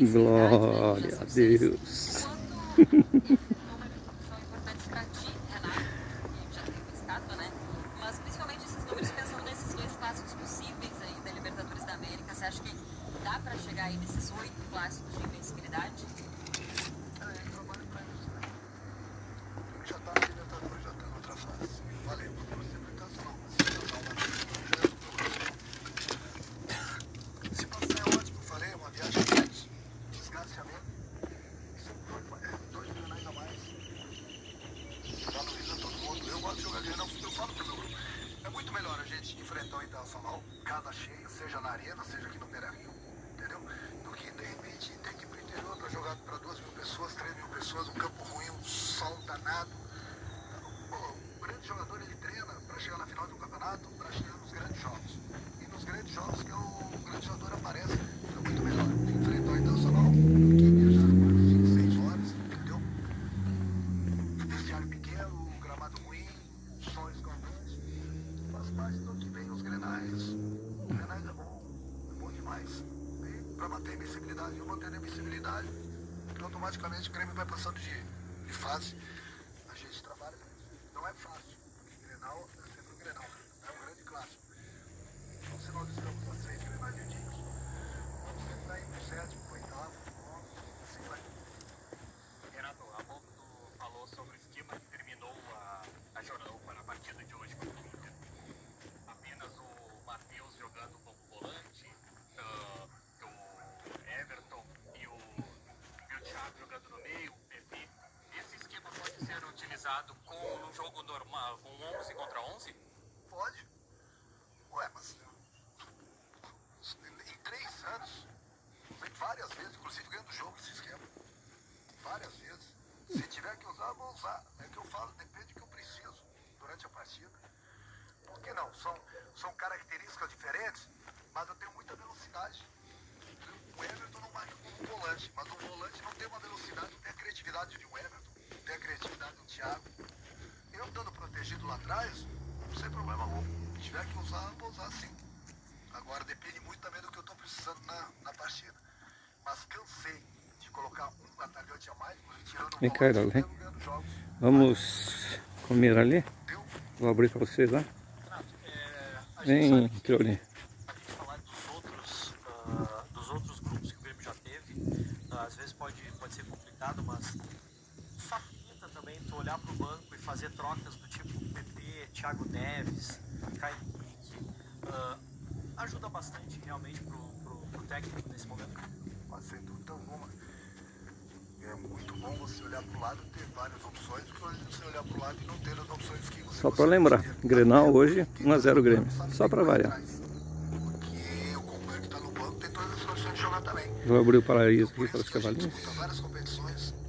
Glória a Deus. Mas principalmente esses números, pensando nesses dois clássicos possíveis aí da Libertadores da América, você acha que dá pra chegar aí nesses 8 clássicos de invencibilidade? Eu trabalho pra isso, né? Já tá na Libertadores, já tá na outra fase. Falei, eu vou torcer pro Internacional, mas se passar uma se passar é ótimo, eu falei, é uma viagem grande, desgaste a menos. São dois grenais a mais. Valoriza todo mundo. Eu gosto de jogar grenal, eu falo pro meu grupo. É muito melhor a gente enfrentar o Internacional, casa cheia, seja na arena, seja aqui no Beira-Rio, entendeu? Do que, de repente, ter que ir pro interior pra jogar pra 2.000 pessoas, 3.000 pessoas, um campo ruim, um sol danado. Pô, o grande jogador, ele treina pra chegar na final de um campeonato, pra chegar nos grandes jogos. E nos grandes jogos que o grande jogador aparece, é muito melhor enfrentar o Internacional do que viajar quase 26 horas, entendeu? Vestiário pequeno, gramado ruim, sol escaldante. Faz parte do que vem os grenais. O grenais é bom demais. E para manter a invencibilidade, eu mantendo a invencibilidade, automaticamente o Grêmio vai passando de fase. A gente trabalha para isso. Não é fácil, porque Grenal é sempre um Grenal. É um grande clássico. Então, se nós estamos a 6 grenais antigos, vamos tentar ir pro 7º, pro 8º, assim vai. Renato, há pouco tu falou sobre o esquema que terminou a jornada para a partida de hoje contra o Inter. Apenas o Matheus jogando como volante, o Everton e o Thiago jogando no meio, o PP. Esse esquema pode ser utilizado como num jogo normal, com 11 contra 11? Pode. Ué, mas em 3 anos, várias vezes, inclusive ganhando o jogo esse esquema. Várias vezes. Se tiver que usar, vou usar. É que eu falo, depende do que eu preciso durante a partida. Por que não? São características diferentes, mas eu tenho muita velocidade. O Everton não marca como um volante, mas o volante não tem uma velocidade, não tem a criatividade de um Everton, não tem a criatividade do Thiago. Eu estando protegido lá atrás, sem problema algum. Se tiver que usar, vou usar sim. Agora depende muito também do que eu estou precisando na partida. Mas cansei de colocar um atacante a mais, tirando o Vem cá, volante, hein? ganhando jogos. Vamos comer ali. Vou abrir para vocês lá. Vem, Criolinho. A gente falar dos outros grupos que o Grêmio já teve, às vezes pode ser complicado, mas facilita também tu olhar para o banco e fazer trocas do tipo PP, Thiago Neves, Caio Henrique. Ajuda bastante realmente pro técnico nesse momento. Mas sem dúvida alguma. É muito bom você olhar para o lado e ter várias opções, do que hoje você olhar para o lado e não ter as opções que você Só para lembrar, Grenal hoje 1 a 0 Grêmio. Só para variar. Porque o companheiro que está no banco tem todas as opções de jogar também. Vou abrir o paraíso aqui Por para os isso que a gente cavalinhos. disputa várias competições.